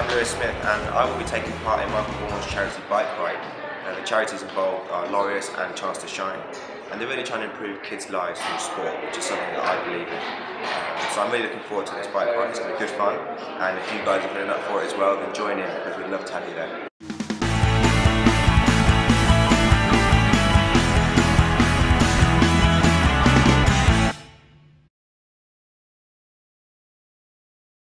I'm Lewis Smith and I will be taking part in Michael Vaughan's charity bike ride. The charities involved are Laureus and Chance to Shine, and they're really trying to improve kids' lives through sport, which is something that I believe in. So I'm really looking forward to this bike ride. It's going to be good fun, and if you guys are feeling up for it as well, then join in because we'd love to have you there.